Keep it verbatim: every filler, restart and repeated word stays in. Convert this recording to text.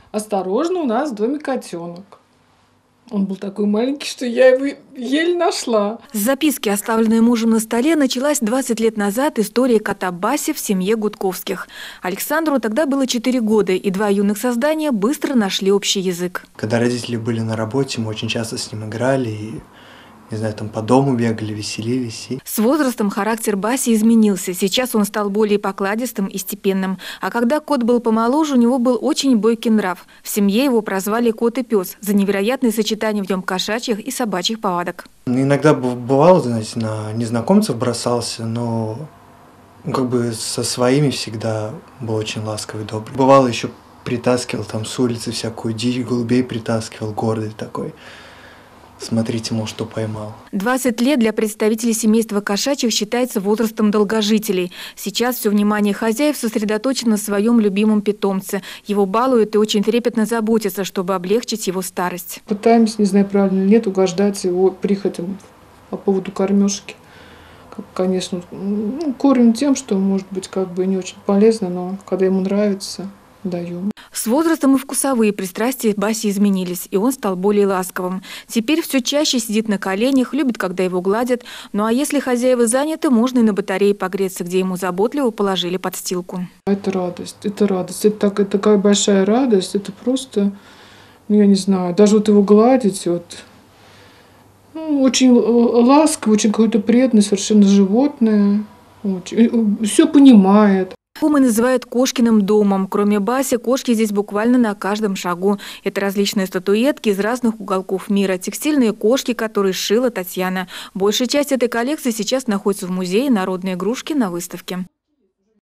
Осторожно, у нас в доме котенок. Он был такой маленький, что я его еле нашла. С записки, оставленной мужем на столе, началась двадцать лет назад история кота Баси в семье Гудковских. Александру тогда было четыре года, и два юных создания быстро нашли общий язык. Когда родители были на работе, мы очень часто с ним играли и, не знаю, там по дому бегали, веселились. И... С возрастом характер Баси изменился. Сейчас он стал более покладистым и степенным. А когда кот был помоложе, у него был очень бойкий нрав. В семье его прозвали кот и пес за невероятное сочетание в нем кошачьих и собачьих повадок. Иногда бывало, знаете, на незнакомцев бросался, но ну, как бы со своими всегда был очень ласковый, добрый. Бывало еще притаскивал там с улицы всякую дичь, голубей притаскивал, гордый такой. Смотрите, мол, что поймал. двадцать лет для представителей семейства кошачьих считается возрастом долгожителей. Сейчас все внимание хозяев сосредоточено на своем любимом питомце. Его балуют и очень трепетно заботятся, чтобы облегчить его старость. Пытаемся, не знаю, правильно или нет, угождать его прихотям по поводу кормежки. Конечно, ну, кормим тем, что может быть как бы не очень полезно, но когда ему нравится, даем. С возрастом и вкусовые пристрастия Баси изменились, и он стал более ласковым. Теперь все чаще сидит на коленях, любит, когда его гладят. Ну а если хозяева заняты, можно и на батарее погреться, где ему заботливо положили подстилку. Это радость, это радость. Это, так, это такая большая радость, это просто, ну я не знаю, даже вот его гладить, вот, ну, очень ласково, очень какое-то преданное, совершенно животное, очень, все понимает. Его называют кошкиным домом. Кроме Баси, кошки здесь буквально на каждом шагу. Это различные статуэтки из разных уголков мира, текстильные кошки, которые сшила Татьяна. Большая часть этой коллекции сейчас находится в музее, народные игрушки на выставке.